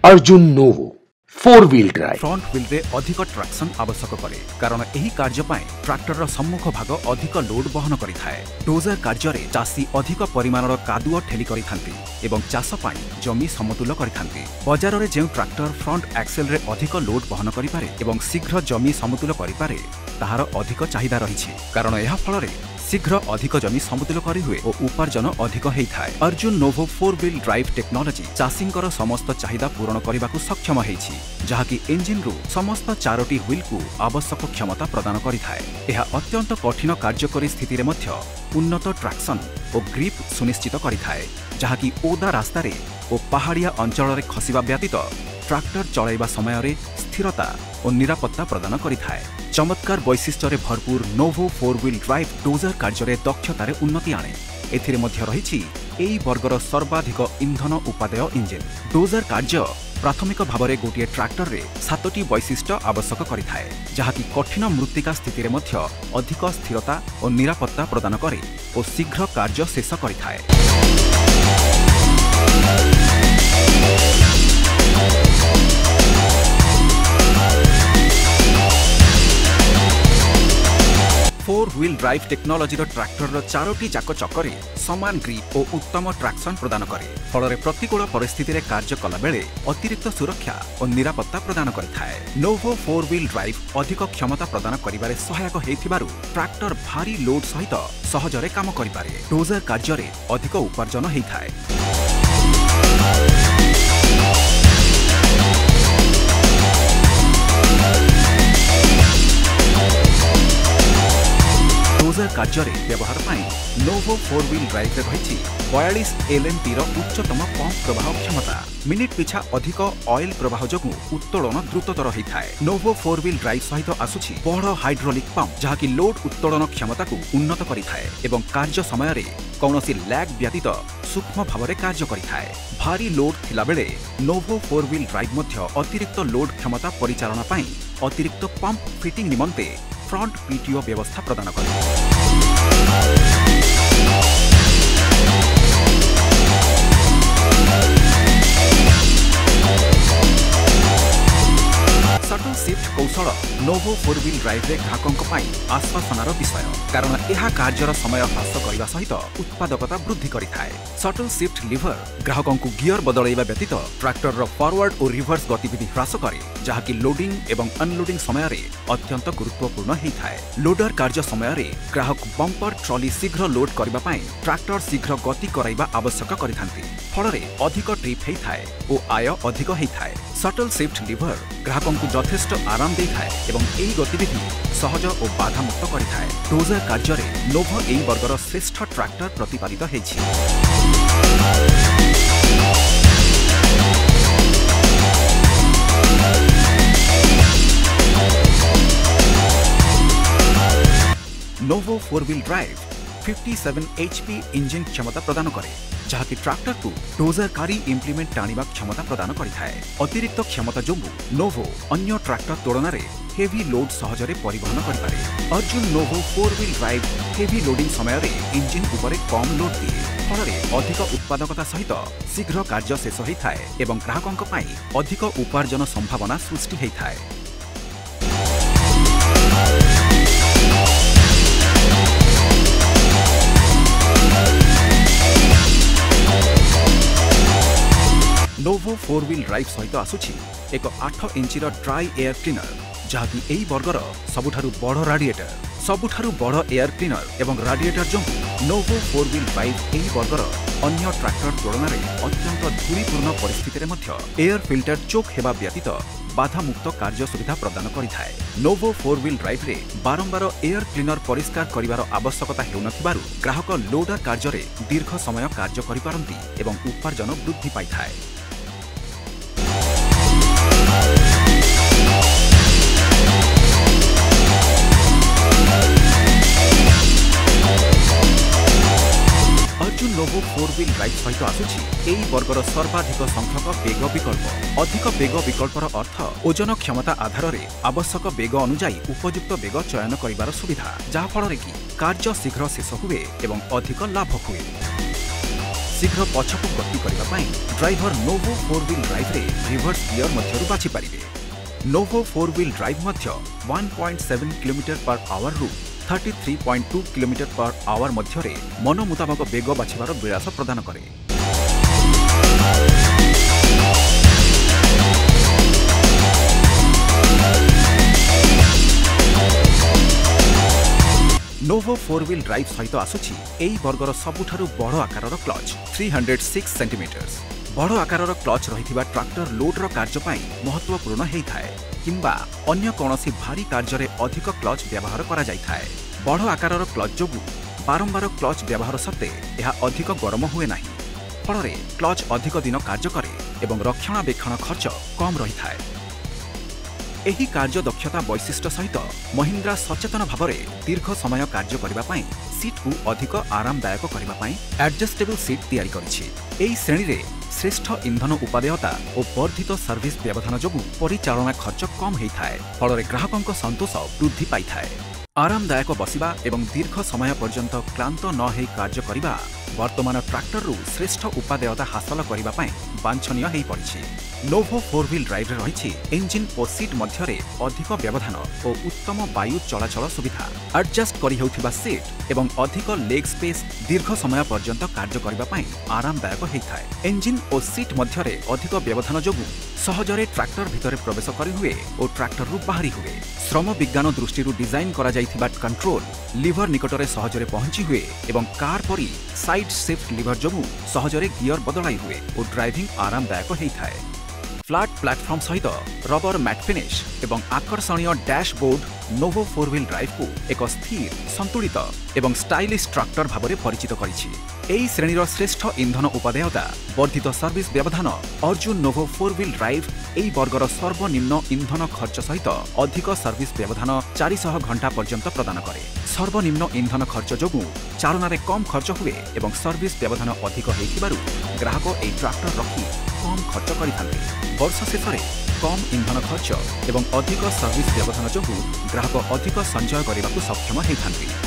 Arjun Novo 4 wheel drive front wheel रे अधिक traction आवश्यक करे कारण एही कार्य पाए ट्रैक्टर रो सम्मुख भाग अधिक लोड बहन करिथाए। डोजर कार्य रे चासी अधिक परिमाणर कादुओ ठेली करिथांती एवं चाष पाई जमी समतुल करिथांती। बाजार रे जेउ ट्रैक्टर फ्रंट एक्सेल रे अधिक लोड बहन करि पारे एवं शीघ्र जमी समतुल करि पारे ताहार अधिक चाहिदा रहिछि कारण एहा फल रे शीघ्र अधिक जमी समतुल करि हुए और उपार्जन अधिक हेइथाए। Arjun Novo 4 wheel drive technology चाषींकर समस्त चाहिदा पूरण करबाकू सक्षम हेइछि जहाकी इंजिन रु समस्त 4टी व्हील को आवश्यक क्षमता प्रदान करिथाए। एहा अत्यंत कठिन कार्यकरी स्थिति रे मध्य उन्नत ट्रैक्शन और ग्रिप सुनिश्चित करिथाए जहाकी ओदा रास्ता रे और पहाड़िया अंचल रे खसिबा व्यतीत ट्रैक्टर चलाइबा समय रे स्थिरता और निरापत्ता प्रदान करिथाए। चमत्कार वैशिष्ट्य रे भरपूर नोवो 4 व्हील ड्राइव डोजर कार्य रे दक्षतार उन्नति आने एथिरे मध्य रहिछि एई वर्गर सर्वाधिक इंधन उपादेय इंजिन। डोजर कार्य प्राथमिक भाव में गोटे ट्रैक्टर रे 7टी वैशिष्ट्य आवश्यक करिथाए जहाकी कठिन मृत्तिका स्थिति रे मध्य अधिक स्थिरता और निरापत्ता प्रदान करे और शीघ्र कार्य शेष करिथाए। 4 व्हील ड्राइव टेक्नोलॉजी ट्रैक्टर रो 4टी जाक चक्कर समान ग्रिप और उत्तम ट्रैक्शन प्रदान करे फल प्रतिकूल परिस्थिति रे कार्य कला बेले अतिरिक्त सुरक्षा और निरापत्ता प्रदान करिथाए। नोवो 4 व्हील ड्राइव अधिक क्षमता प्रदान करिबारे सहायक हेइथिबारु ट्रैक्टर भारी लोड सहित सहजरे काम करिपारे। डोजर कार्य रे अधिक उपार्जन हेइथाए। डोजर कार्य रे व्यवहार पाई नोवो 4 व्हील ड्राइव रे रहिछि 42 LMP रो उच्चतम पंप प्रवाह क्षमता। मिनिट पिछा अधिक ऑयल प्रवाह जोगु उत्तोलन द्रुततर होइथाए। नोवो 4 व्हील ड्राइव सहित आसुछि बड़ हाइड्रोलिक पंप जहाकी लोड उत्तोलन क्षमता को उन्नत करिथाए एवं कार्य समय रे कौनसी लैग व्यतीत सूक्ष्म भाव में कार्य करिथाए। भारी लोड थिला बेले नोवो 4 व्हील ड्राइव मध्य अतिरिक्त लोड क्षमता परिचालना पाई अतिरिक्त पंप फिटिंग निमंते फ्रंट PTO व्यवस्था प्रदान करे। शटल शिफ्ट कौशल नोवो 4 व्हील ड्राइव रे ग्राहकों पाई आश्वासनार विषय कारण यह कार्यर समय ह्रास करने सहित उत्पादकता वृद्धि करिथाए। शटल शिफ्ट लिभर ग्राहकों को गियर बदलैबा व्यतीत ट्रैक्टर रो फॉरवर्ड और रिवर्स गतिविधि ह्रास करे जहाकी लोडिंग एवं अनलोडिंग समय रे अत्यंत गुरुत्वपूर्ण हेइथाए। लोडर कार्य समय रे ग्राहक बंपर ट्रॉली शीघ्र लोड करबा पाई ट्रैक्टर शीघ्र गति कराइबा आवश्यक करिथांती फल रे अधिक ट्रिप हेइथाए और आय अधिक हेइथाए। शटल शिफ्ट लिभर ग्राहकों को यथेष्ट आराम देखाए एवं एही गतिविधि सहज और बाधा मुक्त करिथाए। डोजर कार्य रे नोवो एही वर्गर श्रेष्ठ ट्रैक्टर प्रतिपादित हेछि। Novo 4 wheel drive 57 HP engine क्षमता प्रदान करे जहाकी ट्रैक्टर को डोजर कारी इम्प्लीमेंट टाणिबा क्षमता प्रदान करिथाए। अतिरिक्त क्षमता जोगु नोवो अन्य ट्रैक्टर तुलन रे हेवी लोड सहजरे परिवहन करिपारे। Arjun Novo 4 wheel drive heavy loading समय रे इंजिन उपरे कम लोड दिए फल रे अधिक उत्पादकता सहित शीघ्र कार्य शेष होइथाए एवं ग्राहकों पाई अधिक उपार्जन संभावना सृष्टि हेइथाए। नोवो 4 व्हील ड्राइव सहित आसुछि एक 8 इंची ड्राई एयर क्लीनर जहाकी एही वर्गर सबुठारु बड़ रेडिएटर सबुठारु बड़ एयर क्लीनर एवं रेडिएटर जो नोवो 4 व्हील ड्राइव एही वर्गर अन्य ट्रैक्टर तुलन में अत्यंत धूलिपूर्ण परिस्थिति रे मध्य एयर फिल्टर चोक हेबा व्यतीत बाधा मुक्त कार्य सुविधा प्रदान करिथाए। नोवो 4 व्हील ड्राइव रे बारंबार एयर क्लीनर परिष्कार करिवार आवश्यकता हेउनथिबारु ग्राहक लोडर कार्य रे दीर्घ समय कार्य करिपारंती एवं उपार्जन वृद्धि पाइथाए। अर्जुन नोवो 4 व्हील ड्राइव सहित आसुछि एही वर्गर सर्वाधिक संख्यक बेग विकल्प। अधिक बेग विकल्पर अर्थ ओजन क्षमता आधार रे आवश्यक बेग अनुजाई उपयुक्त बेग चयन करिवार सुविधा जहा फल रे कि कार्य शीघ्र शेष हुए एवं अधिक लाभ हुए। शीघ्र पछकु गति करबा पई ड्राइवर नोवो 4 व्हील ड्राइव रे रिवर्स गियर मध्यरु बाछि पारिबे। नोवो 4 व्हील ड्राइव मध्य 1.7 km/h रु 33.2 km/h मध्यरे मन मुताबक बेग बाछिबार विलास प्रदान करे। नोवो 4 व्हील ड्राइव सहित आसुछि एई वर्गर सबुठारु बड़ आकारर क्लच 306 सेंटीमीटर्स। बड़ आकारर क्लच रहिथिबा ट्रैक्टर लोडर कार्य पई महत्वपूर्ण हेइथाय किंबा अन्य कोनोसी भारी कार्य रे अधिक क्लच व्यवहार करा जाइथाय। बड़ आकारर क्लच जोगु बारंबार क्लच व्यवहार सत्ते यह अधिक गरम हुए नाही, फलरे क्लच अधिक दिन कार्य करे एवं रक्षणाबेक्षण खर्च कम रही थाए। एही कार्य दक्षता वैशिष्ट्य सहित महिंद्रा सचेतन भाव में दीर्घ समय कार्य करबा पई सीट को अधिक आरामदायक करबा पई एडजस्टेबल सीट तैयारी करिछि। एही श्रेणी रे श्रेष्ठ इंधन उपादेयता और वर्धित सर्विस व्यवधान जोगु परिचालना खर्च कम हेइथाय, फलरे ग्राहकक संतोष वृद्धि पाइथाय। आरामदायक बसिबा एवं दीर्घ समय पर्यंत क्लांत न हेई कार्य करिबा वर्तमान ट्रैक्टर रु श्रेष्ठ उपादेयता हासिल करबा पई वांछनीय हेई पड़िछि। नोवो 4 व्हील ड्राइव रे रहिछि इंजिन और सीट मध्यरे अधिक व्यवधान और उत्तम वायु चलाचल सुविधा। एडजस्ट करि हेउथिबा सीट एवं अधिक लेग स्पेस दीर्घ समय पर्यंत कार्य करबा पई आरामदायक हेइथाय। इंजिन और सीट मध्यरे अधिक व्यवधान जोगु सहजरे ट्रैक्टर भितरे प्रवेश करि हुए और ट्रैक्टर रु बाहरी हुए। श्रम विज्ञान दृष्टि डिजाइन करा जाइथिबा कंट्रोल लिवर निकटरे सहजरे पहुंची हुए एवं कार परी साइड शिफ्ट लिवर जोगु सहजरे गियर बदलाई हुए और ड्राइविंग आरामदायक हेइथाय। फ्लैट प्लेटफॉर्म सहित रबर मैट फिनिश एवं आकर्षणीय डैशबोर्ड नोवो 4 व्हील ड्राइव को एक स्थिर संतुलित एवं स्टाइलिश ट्रैक्टर भाव में परिचित करिछि। एही श्रेणीर श्रेष्ठ इंधन उपादेयता वर्धित सर्विस व्यवधान अर्जुन नोवो 4 व्हील ड्राइव एही वर्गर सर्वनिम्न इंधन खर्च सहित अधिक सर्विस व्यवधान 400 घंटा पर्यंत प्रदान करे। सर्वनिम्न इंधन खर्च जोगु चालना रे कम खर्च हुए एवं सर्विस व्यवधान अधिक हेइथिबारु ग्राहक एही ट्रैक्टर रखी कम खर्च करिथान्ते। वर्ष शेष में कम इंधन खर्च एवं अधिक सर्विस व्यवधान जोगु ग्राहक अधिक संचय करने सक्षम होइथान्ते।